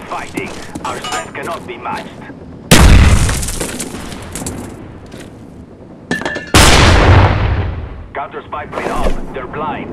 fighting. Our strength cannot be matched. Counter spy plane up. They're blind.